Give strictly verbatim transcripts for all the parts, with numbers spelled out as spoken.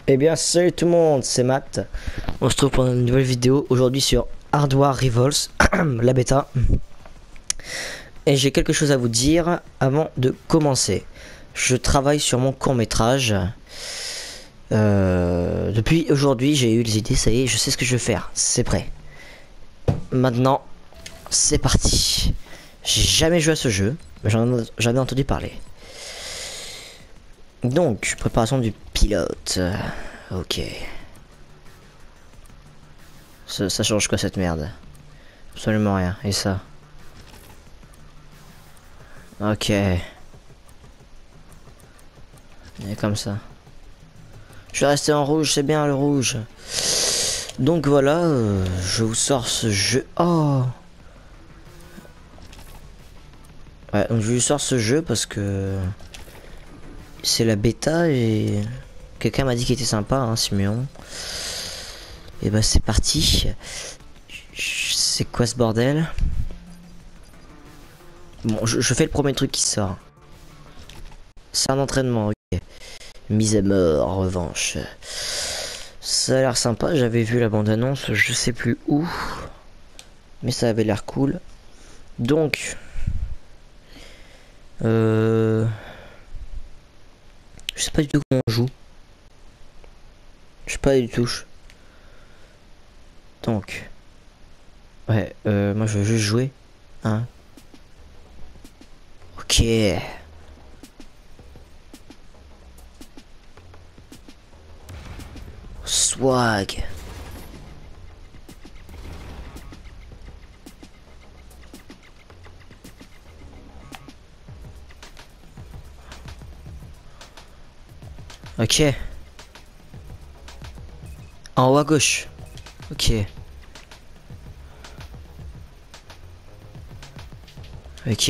Eh bien salut tout le monde, c'est Matt. On se retrouve pour une nouvelle vidéo aujourd'hui sur Hardware Revolts, la bêta. Et j'ai quelque chose à vous dire avant de commencer. Je travaille sur mon court métrage. Euh, depuis aujourd'hui j'ai eu les idées, ça y est, je sais ce que je vais faire, c'est prêt. Maintenant, c'est parti. J'ai jamais joué à ce jeu, mais j'en ai entendu parler. Donc, préparation du pilote. Ok. Ça, ça change quoi cette merde? Absolument rien. Et ça? Ok. Et comme ça. Je vais rester en rouge, c'est bien le rouge. Donc voilà, euh, je vous sors ce jeu. Oh. Ouais, donc je vous sors ce jeu parce que c'est la bêta et quelqu'un m'a dit qu'il était sympa, hein, Simeon. Et bah c'est parti. C'est quoi ce bordel? Bon, je, je fais le premier truc qui sort. C'est un entraînement, ok. Mise à mort, en revanche. Ça a l'air sympa, j'avais vu la bande-annonce, je sais plus où. Mais ça avait l'air cool. Donc... Euh... Je sais pas du tout comment on joue. Je sais pas du tout. Donc... Ouais, euh, moi je veux juste jouer. Hein. Ok. Swag. Ok. En haut à gauche. Ok. Ok.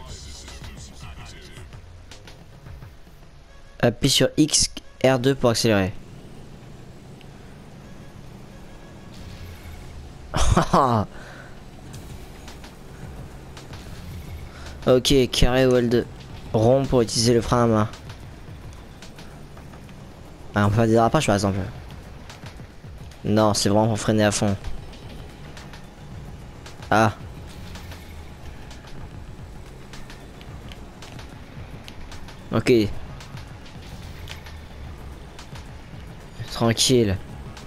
Appuie sur X, R deux pour accélérer. Ok, carré ou L deux. Rond pour utiliser le frein à main. Ah, on peut faire des dérapages par exemple. Non, c'est vraiment pour freiner à fond. Ah. Ok. Tranquille.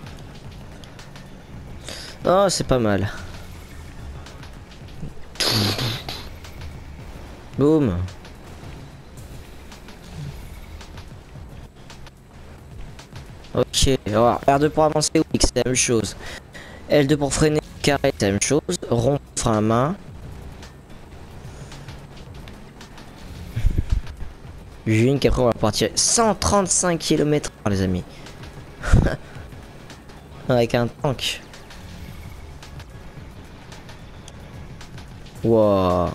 Oh, c'est pas mal. Boum. Ok, alors R deux pour avancer ou X, c'est la même chose. L deux pour freiner, carré, c'est la même chose. Rond, frein à main. Une qu'après on va partir cent trente-cinq kilomètres heure les amis. Avec un tank. Wow.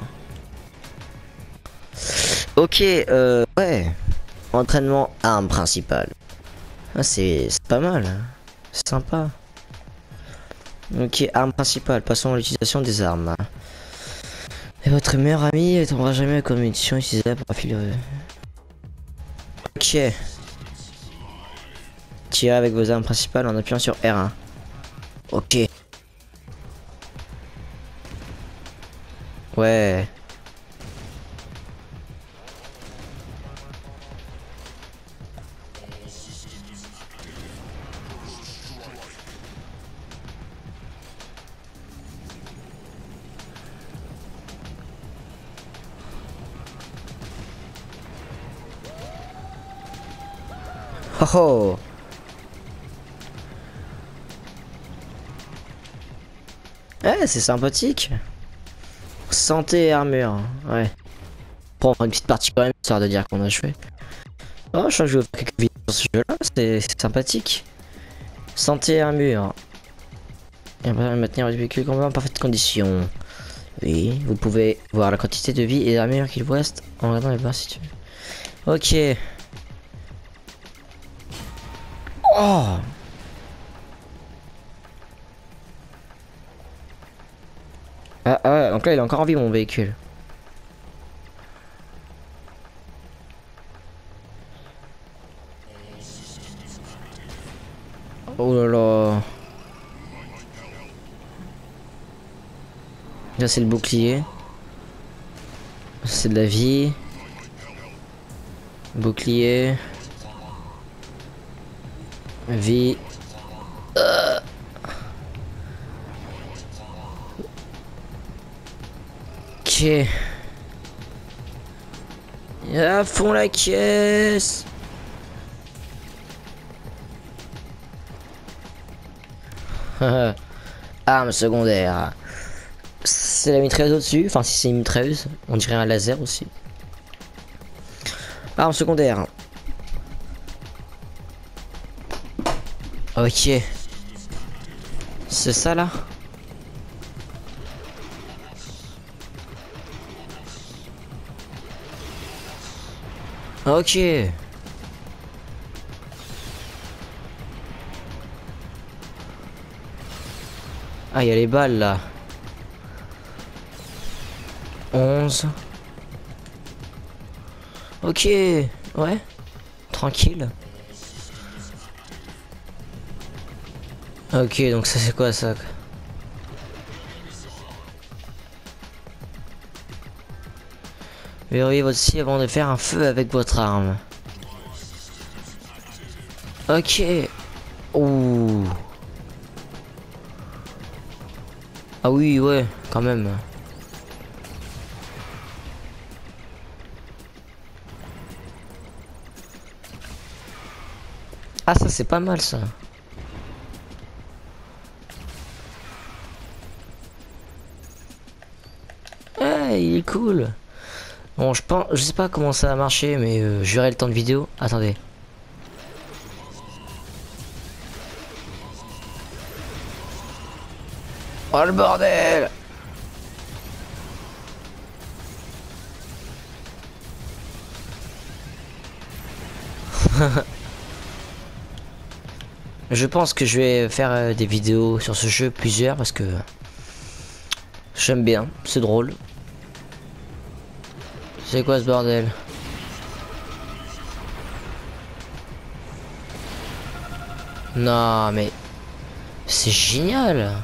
Ok, euh, ouais. Entraînement arme principale. Ah, c'est pas mal. Hein. C'est sympa. Ok, arme principale. Passons à l'utilisation des armes. Et votre meilleur ami ne tombera jamais comme munition utilisable pour filer. Ok. Tirez avec vos armes principales en appuyant sur R un. Ok. Ouais. Oh oh. Ouais, c'est sympathique. Santé et armure, ouais. Pour prendre une petite partie quand même, histoire de dire qu'on a joué. Oh, je crois que je vais faire quelques vidéos sur ce jeu-là, c'est sympathique. Santé et armure. Et maintenir le véhicule en parfaite condition. Oui, vous pouvez voir la quantité de vie et d'armure qu'il vous reste en regardant les barres si tu veux. Ok. Oh. Ah, ah ouais, donc là il est encore en vie mon véhicule. Oh là là. Là c'est le bouclier. C'est de la vie. Bouclier. Vie. Euh. Ok. Et à fond la caisse. Arme secondaire. C'est la mitrailleuse au-dessus. Enfin, si c'est une mitrailleuse, on dirait un laser aussi. Arme secondaire. Ok. C'est ça là? Ok. Ah, il y a les balles là. onze. Ok. Ouais. Tranquille. Ok, donc ça c'est quoi ça? Verrouillez votre scie avant de faire un feu avec votre arme. Ok. Ouh. Ah oui, ouais, quand même. Ah, ça c'est pas mal ça. Ah, il est cool. Bon, je pense, je sais pas comment ça a marché, mais euh, j'aurai le temps de vidéo. Attendez. Oh le bordel! Je pense que je vais faire euh, des vidéos sur ce jeu, plusieurs, parce que j'aime bien, c'est drôle. C'est quoi ce bordel? Non mais c'est génial.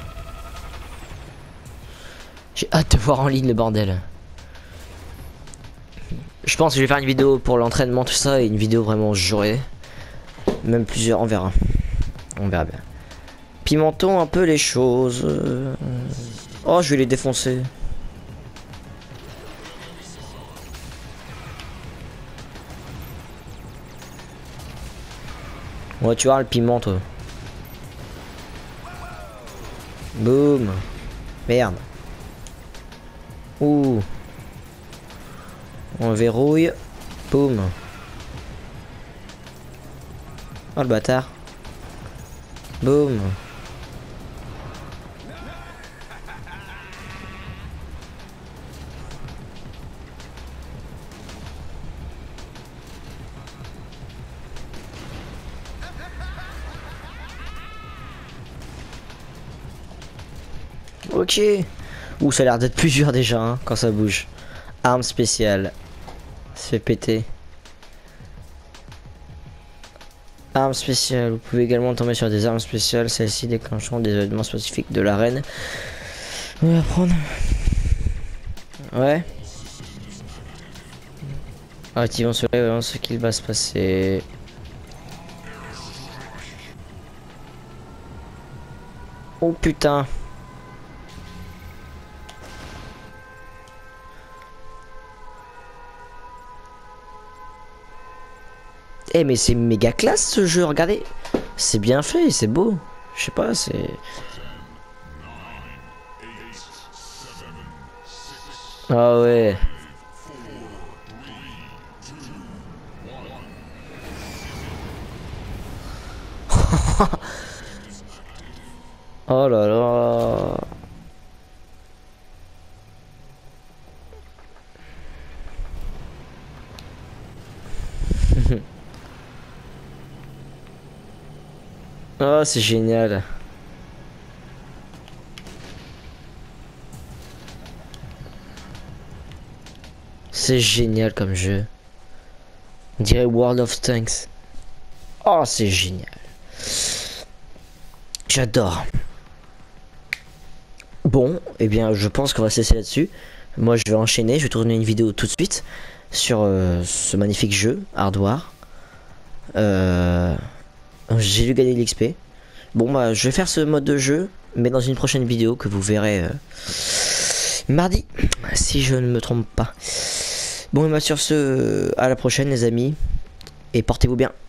J'ai hâte de voir en ligne le bordel. Je pense que je vais faire une vidéo pour l'entraînement, tout ça, et une vidéo vraiment jouée. Même plusieurs, on verra. On verra bien. Pimentons un peu les choses. Oh, je vais les défoncer. Ouais, tu vois le piment, toi. Boum. Merde. Ouh. On verrouille. Boum. Oh le bâtard. Boum. Ok. Ouh, ça a l'air d'être plus dur déjà hein, quand ça bouge. Arme spéciale. Se fait péter. Arme spéciale. Vous pouvez également tomber sur des armes spéciales. Celles-ci déclencheront des événements spécifiques de l'arène. On va prendre. Ouais. Activons cela, ce qu'il va se passer. Oh putain. Eh mais c'est méga classe ce jeu, regardez. C'est bien fait, c'est beau. Je sais pas, c'est... Ah ouais. Oh là là. Oh, c'est génial. C'est génial comme jeu. On dirait World of Tanks. Oh, c'est génial. J'adore. Bon, eh bien, je pense qu'on va cesser là-dessus. Moi, je vais enchaîner. Je vais tourner une vidéo tout de suite sur euh, ce magnifique jeu, Hardware. Euh, J'ai dû gagner de l'X P. Bon, bah, je vais faire ce mode de jeu, mais dans une prochaine vidéo que vous verrez euh, mardi, si je ne me trompe pas. Bon, bah, sur ce, à la prochaine, les amis, et portez-vous bien.